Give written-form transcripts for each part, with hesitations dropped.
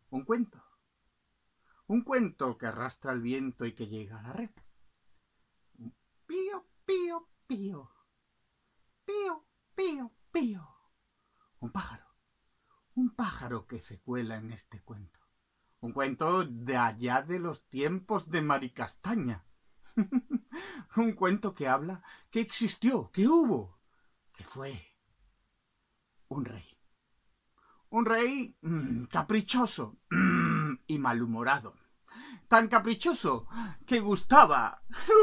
Un cuento. Un cuento que arrastra el viento y que llega a la red. Pío, pío, pío. Pío, pío, pío. Un pájaro. Un pájaro que se cuela en este cuento. Un cuento de allá de los tiempos de Maricastaña. Un cuento que habla, que existió, que hubo, que fue un rey. Un rey caprichoso y malhumorado. Tan caprichoso que gustaba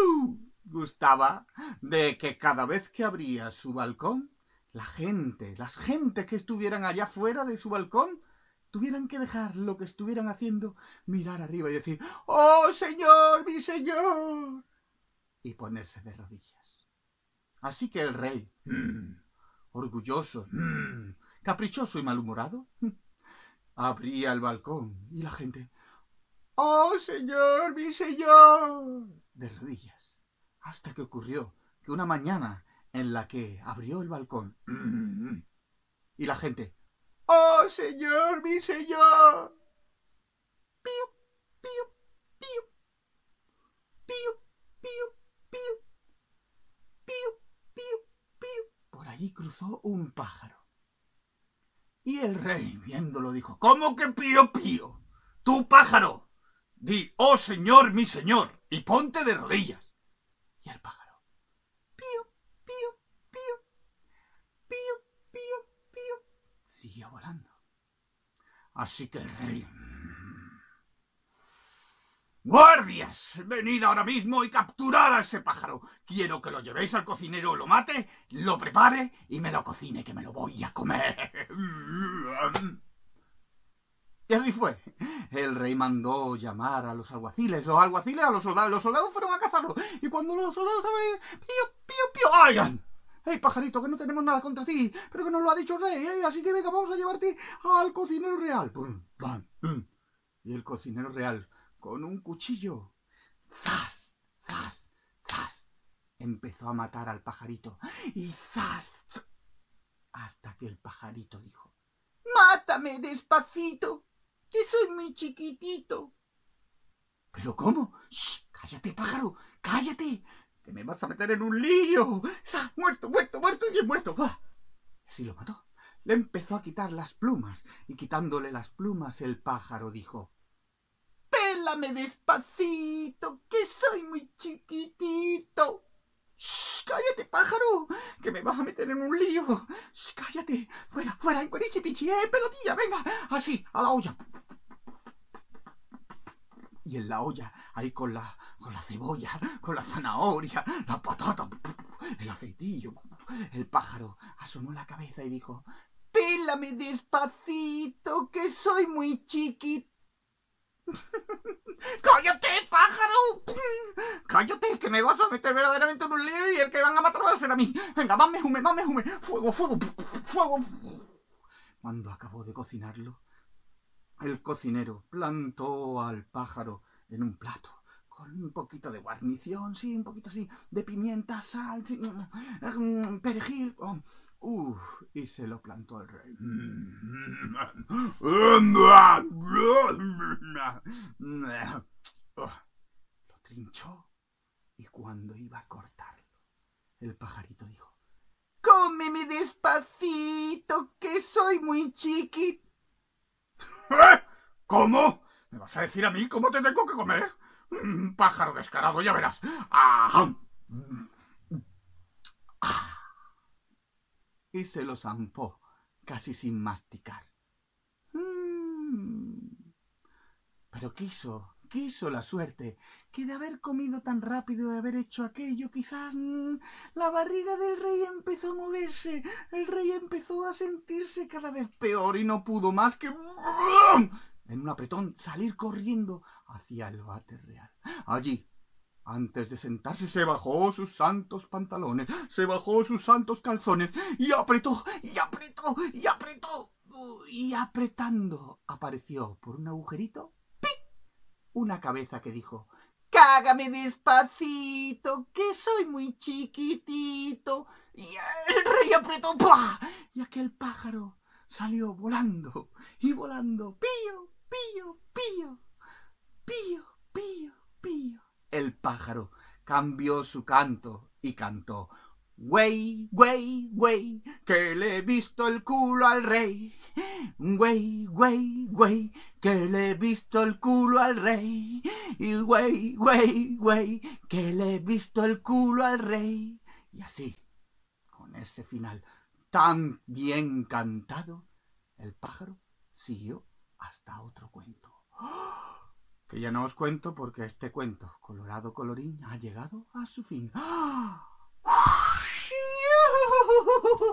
de que cada vez que abría su balcón, las gentes que estuvieran allá fuera de su balcón, tuvieran que dejar lo que estuvieran haciendo, mirar arriba y decir, ¡oh, señor, mi señor! Y ponerse de rodillas. Así que el rey, orgulloso, caprichoso y malhumorado, abría el balcón y la gente, ¡oh, señor, mi señor! De rodillas. Hasta que ocurrió que una mañana en la que abrió el balcón y la gente, ¡oh, señor, mi señor! Pío, pío, pío, pío, pío, pío, pío, pío, pío. Por allí cruzó un pájaro. Y el rey, viéndolo, dijo, ¿cómo que pío, pío? ¡Tú, pájaro! Di, oh, señor, mi señor, y ponte de rodillas. Y el pájaro, pío, pío, pío, pío, pío, pío, siguió volando. Así que el rey, ¡guardias! Venid ahora mismo y capturad a ese pájaro. Quiero que lo llevéis al cocinero, lo mate, lo prepare y me lo cocine, que me lo voy a comer. Y así fue. El rey mandó llamar a los alguaciles a los soldados fueron a cazarlo. Y cuando los soldados estaban, pío, pío, pío, ¡ay! ¡Hey, pajarito, que no tenemos nada contra ti! Pero que nos lo ha dicho el rey, ¿eh? Así que venga, vamos a llevarte al cocinero real. Pum, pam, pum. Y el cocinero real, con un cuchillo, ¡zas, zas, zas! Empezó a matar al pajarito. Y ¡zas! Hasta que el pajarito dijo, ¡mátame despacito! Que soy muy chiquitito. ¿Pero cómo? ¡Shh! ¡Cállate, pájaro! ¡Cállate! ¡Que me vas a meter en un lío! ¡Ah! ¡Muerto, muerto, muerto y bien muerto! ¡Ah! Así lo mató. Le empezó a quitar las plumas, y quitándole las plumas el pájaro dijo, ¡pélame despacito, que soy muy chiquitito! ¡Shh! ¡Cállate, pájaro! ¡Que me vas a meter en un lío! ¡Shh! ¡Cállate! ¡Fuera, fuera! ¡En cuerichi pichi! ¡Pelotilla! ¡Venga! Así, a la olla. Y en la olla, ahí con la cebolla, con la zanahoria, la patata, el aceitillo, el pájaro asomó la cabeza y dijo, pélame despacito, que soy muy chiquito. ¡Cállate, pájaro! ¡Cállate, que me vas a meter verdaderamente en un lío y el que van a matar va a ser a mí! ¡Venga, más me hume, más me hume! ¡Fuego, fuego, fuego! Cuando acabó de cocinarlo, el cocinero plantó al pájaro en un plato con un poquito de guarnición, sí, un poquito así, de pimienta, sal, sí, perejil, y se lo plantó al rey. Lo trinchó y cuando iba a cortarlo, el pajarito dijo, cómeme despacito, que soy muy chiquito. ¿Cómo? ¿Me vas a decir a mí cómo te tengo que comer? Pájaro descarado, ya verás. Y se lo zampó, casi sin masticar. Pero quiso la suerte, que de haber comido tan rápido y de haber hecho aquello, quizás la barriga del rey empezó a moverse. El rey empezó a sentirse cada vez peor y no pudo más que en un apretón salir corriendo hacia el váter real. Allí, antes de sentarse, se bajó sus santos pantalones, se bajó sus santos calzones y apretó, y apretó, y apretó. Y apretando apareció por un agujerito una cabeza que dijo, cágame despacito, que soy muy chiquitito. Y el rey apretó, ¡pua! Y aquel pájaro salió volando y volando, pío, pío, pío, pío, pío, pío. El pájaro cambió su canto y cantó: güey, güey, güey, que le he visto el culo al rey. Güey, güey, güey, que le he visto el culo al rey. Y güey, güey, güey, que le he visto el culo al rey. Y así, con ese final tan bien cantado, el pájaro siguió hasta otro cuento. Que ya no os cuento porque este cuento, colorado colorín, ha llegado a su fin.